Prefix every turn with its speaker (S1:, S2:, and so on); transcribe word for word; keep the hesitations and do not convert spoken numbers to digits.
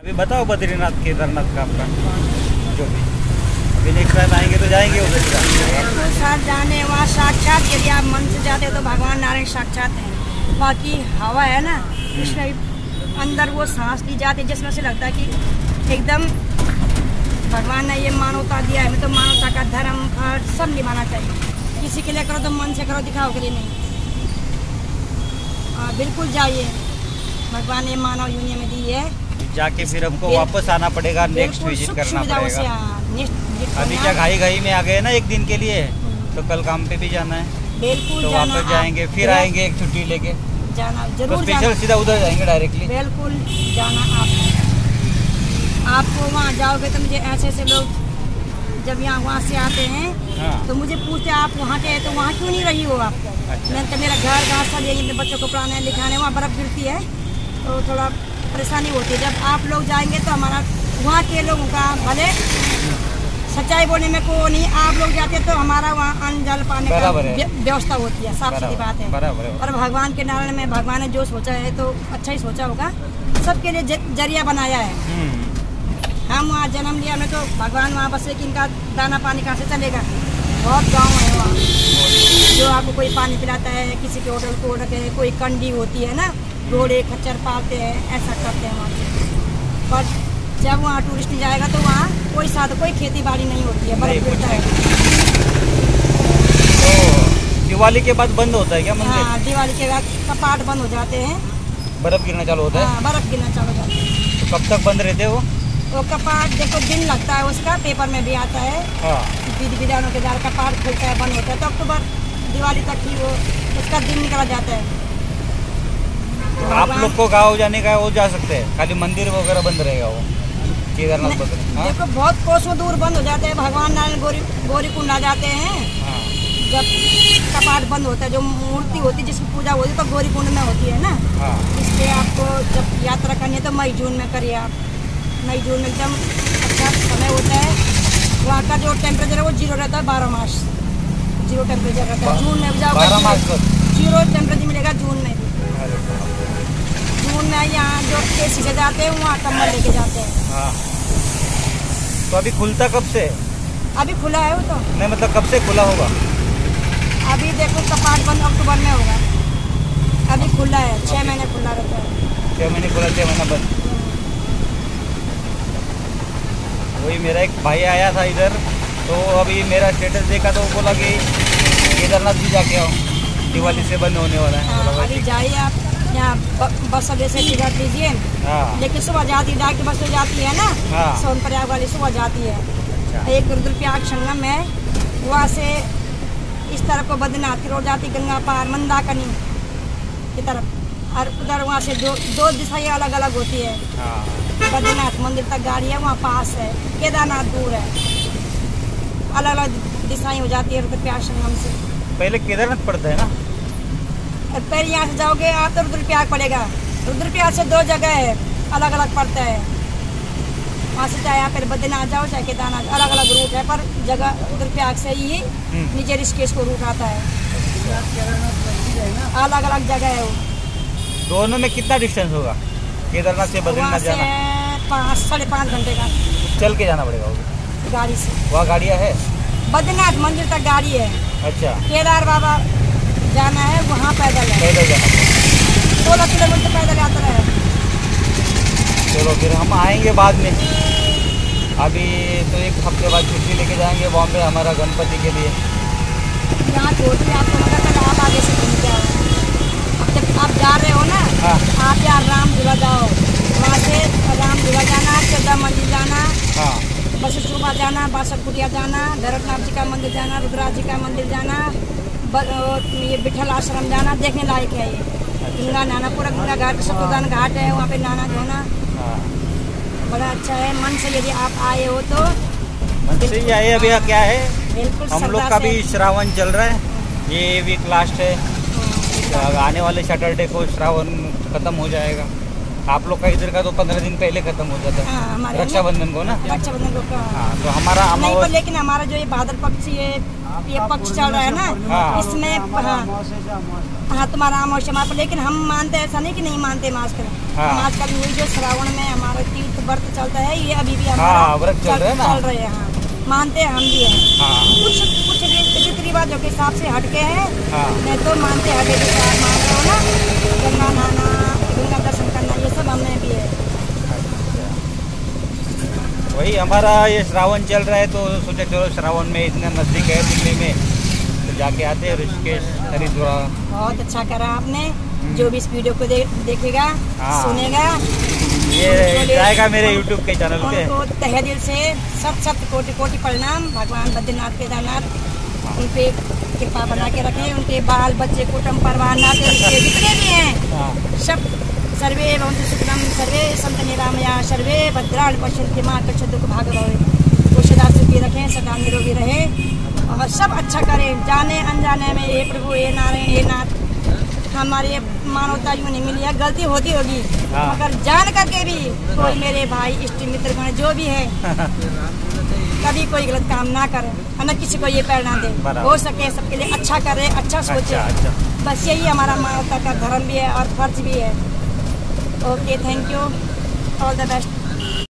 S1: अभी बताओ बद्रीनाथ केदारनाथ का आपका जो भी अभी नेक्स्ट टाइम आएंगे तो जाएंगे उधर
S2: बिल्कुल साथ जाने वहाँ साक्षात यदि आप मन से जाते हो तो भगवान नारायण साक्षात है। बाकी हवा है ना इसमें भी अंदर वो सांस ली जाती है जिसमें से लगता है कि एकदम भगवान ने ये मानवता दिया है। हमें तो मानवता का धर्म अर्थ सब निभाना चाहिए। किसी के लिए करो तो मन से करो, दिखाओ के लिए नहीं। आ, बिल्कुल जाइए, भगवान ने मानव यूनियन में दी है।
S1: जाके फिर हमको वापस आना पड़ेगा, नेक्स्ट विजिट करना पड़ेगा। अभी क्या घाई घाई में आ गए ना एक दिन के लिए, तो कल काम पे भी जाना है।
S2: बिल्कुल
S1: तो वापस जाएंगे, फिर आएंगे एक छुट्टी लेके
S2: जाना जरूर,
S1: तो स्पेशल सीधा उधर जाएंगे डायरेक्टली।
S2: बिल्कुल जाना। आप आपको वहाँ जाओगे तो मुझे ऐसे ऐसे लोग जब यहाँ वहाँ से आते हैं हाँ। तो मुझे पूछते आप वहाँ के तो वहाँ क्यों नहीं रही हो आप? अच्छा। मैंने तो मेरा घर घास सब यही, अपने बच्चों को पढ़ाने लिखाने, वहाँ बर्फ़ गिरती है तो थोड़ा परेशानी होती है। जब आप लोग जाएंगे तो हमारा वहाँ के लोगों का भले सच्चाई बोलने में को नहीं, आप लोग जाते तो हमारा वहाँ अन्न जल पाने का व्यवस्था होती है। साफ सीधी बात है। और भगवान के नारायण में भगवान ने जो सोचा है तो अच्छा ही सोचा होगा, सबके लिए जरिया बनाया है। हम वहाँ जन्म लिया में तो भगवान वहाँ बस, लेकिन इनका दाना पानी कहाँ से चलेगा? बहुत गांव है वहाँ जो आपको कोई पानी पिलाता है, किसी के होटल को रखे, कोई कंडी होती है ना, घोड़े खच्चर पालते हैं, ऐसा करते हैं वहाँ से। पर जब वहाँ टूरिस्ट नहीं जाएगा तो वहाँ कोई साथ कोई खेती बाड़ी नहीं होती है, बर्फ गिरता है।
S1: तो दिवाली के बाद बंद होता है क्या मंदिर?
S2: हाँ, दिवाली के बाद कपाट बंद हो जाते हैं,
S1: बर्फ गिरना चालू होता है।
S2: हाँ, बर्फ गिरना चालू हो जाता है।
S1: तो कब तक बंद रहते हो?
S2: वो कपाट देखो दिन लगता है उसका, पेपर में भी आता है विधि विधानों के द्वारा कपाट खुलता है बंद होता है, तो अक्टूबर दिवाली तक ही वो उसका दिन निकला जाता है।
S1: तो आप लोग को गाँव जाने का वो जा सकते हैं, खाली मंदिर वगैरह बंद रहेगा वो केदारनाथ बद्रीनाथ?
S2: देखो बहुत कोसों दूर बंद हो जाते हैं। भगवान नारायण गौरी गौरी कुंड आ जाते हैं हाँ। जब कपाट बंद होता है, जो मूर्ति होती है जिसकी पूजा होती है तो गौरी कुंड में होती है ना हाँ। इसलिए आपको जब यात्रा करनी है तो मई जून में करिए आप। मई जून में एकदम अच्छा समय होता है। वहाँ का जो टेम्परेचर है वो जीरो रहता है, बारह मास जीरो टेम्परेचर रहता है। जून में जाओगे जीरो टेम्परेचर मिलेगा जून में भी। जून में यहाँ जो एसी से जाते हैं वहाँ कम्बल लेके जाते हैं हाँ।
S1: तो अभी खुलता कब से?
S2: अभी खुला है वो तो
S1: नहीं, मतलब कब से खुला होगा?
S2: अभी देखो कपाट बंद अक्टूबर में होगा, अभी खुला है, छः महीने खुला रहता है।
S1: छः महीने खुला, छः महीना बंद। वही मेरा एक भाई आया था इधर, तो अभी मेरा स्टेटस देखा तो बोला कि केदारनाथ भी जाके आओ, दिवाली से बंद होने वाला है।
S2: हाँ, अभी जाइए आप, यहाँ बस अड्डे से टिकट लीजिए हाँ। लेकिन सुबह जाती है, डायरेक्ट बस जाती है ना हाँ। सोनप्रयाग वाली सुबह जाती है अच्छा। एक रुद्रप्रयाग संगम है, वहाँ से इस तरफ को बद्रीनाथ की रोड जाती, गंगा पार मंदाकिनी की तरफ, और उधर वहाँ से दो दो दिशाएं अलग अलग होती है हाँ। बद्रीनाथ मंदिर तक गाड़ी है, वहाँ पास है, केदारनाथ दूर है, अलग अलग दिशाएं हो जाती है रुद्रप्रयाग संगम से।
S1: पहले केदारनाथ पड़ता है ना,
S2: और फिर यहाँ से जाओगे आप तो रुद्रप्रयाग पड़ेगा। रुद्रप्रयाग से दो जगह है, अलग अलग पड़ता है। वहाँ से चाहे आप फिर बद्रीनाथ जाओ चाहे केदारनाथ, अलग अलग रूट है, पर जगह रुद्रप्रयाग से ही नीचे ऋषिकेश को रूट आता है, अलग अलग जगह है वो।
S1: दोनों में कितना डिस्टेंस होगा केदारनाथ से बद्रीनाथ जाना?
S2: पाँच साढ़े पाँच घंटे का
S1: चल के जाना पड़ेगा वो
S2: गाड़ी से।
S1: वहाँ गाड़ियाँ है?
S2: बद्रीनाथ मंदिर तक गाड़ी है
S1: अच्छा।
S2: केदार बाबा जाना है वहाँ पैदल है,
S1: पैदल जाना
S2: सोलह किलोमीटर पैदल यात्रा है।
S1: चलो फिर हम आएंगे बाद में, अभी तो एक हफ्ते बाद छुट्टी लेके जाएंगे बॉम्बे हमारा गणपति के लिए।
S2: यहाँ छोटी आपको मगर तक आप आगे से घूम के आओ। अब जब आप जा रहे हो ना हाँ। आप यार राम झूला जाओ, वहाँ से राम झूला जाना, चौदह मंदिर जाना हाँ। बस सुबह जाना, बासठ कुटिया जाना, भैरवनाथ जी का मंदिर जाना, रुद्राज जी का मंदिर जाना, ये विठल आश्रम जाना, देखने लायक है ये। गंगा नहाना, पूरा गंगा घाट सतोदान घाट है, वहाँ पे नहाना धोना हाँ। बड़ा अच्छा है। मन से यदि आप आए हो तो
S1: मन से ही आए। अभी क्या है
S2: बिल्कुल
S1: हम लोग का भी श्रावण चल रहा है, ये वीक लास्ट है, आने वाले सैटरडे को श्रावण खत्म हो जाएगा। आप लोग का इधर का तो पंद्रह दिन पहले खत्म हो जाता है हाँ, रक्षाबंधन को ना
S2: रक्षाबंधन को
S1: हाँ। तो हमारा
S2: नहीं, लेकिन हमारा जो ये भाद्र पक्ष ये ये पक्ष चल रहा है ना हाँ। इसमें हाँ, हाँ तुम्हारा अमावस्या, लेकिन हम मानते ऐसा नहीं कि नहीं मानते मास कर हाँ। हम आजकल हुई जो श्रावण में हमारा तीज व्रत व्रत चलता है, ये अभी भी हमारा
S1: हाँ, व्रत चल रहे हैं ना।
S2: चल रहे हैं। हाँ, मानते हैं हम भी हैं।
S1: हाँ।
S2: कुछ कुछ रीति रिवाजों के हिसाब से हटके हैं।
S1: हाँ।
S2: नहीं तो मानते हटे जैसे आप मान रहे हो ना, गंगा नहाना, गंगा दर्शन करना, ये सब हमें भी है।
S1: वही हमारा ये श्रावण चल रहा है तो सोचा चलो श्रावण में इतना नजदीक है दिल्ली में तो जाके आते हैं ऋषिकेश हरिद्वार।
S2: बहुत अच्छा करा आपने। जो भी इस वीडियो को दे, देखेगा
S1: हाँ।
S2: सुनेगा,
S1: ये जाएगा मेरे यूट्यूब के चैनल पे।
S2: उनको तहे दिल से सब सब कोटि कोटि प्रणाम। भगवान बद्रीनाथ केदारनाथ उन पे कृपा बना के रखें। उनके बाल बच्चे कुटुंब परिवार नाते रिश्ते जितने भी हैं सब सर्वे भवन्तु सुखिनः सर्वे सन्तु निरामया सर्वे भद्राणि पश्यन्तु मा कश्चित् दुःखं भाग्भवेत्। वो सदा सुखी रखें, सदा निरोगी रहे और सब अच्छा करें। जाने अनजाने में हे प्रभु हे नारायण हे नाथ, हमारी मानवता यूँ नहीं मिली है, गलती होती होगी मगर जान करके भी कोई मेरे भाई इष्ट मित्र गण जो भी है कभी कोई गलत काम ना करे और न किसी को ये प्रेरणा दे। हो सके सबके लिए अच्छा करे, अच्छा सोचे।
S1: अच्छा, अच्छा।
S2: बस यही हमारा मानवता का धर्म भी है और फर्ज भी है। Okay, thank you, all the best.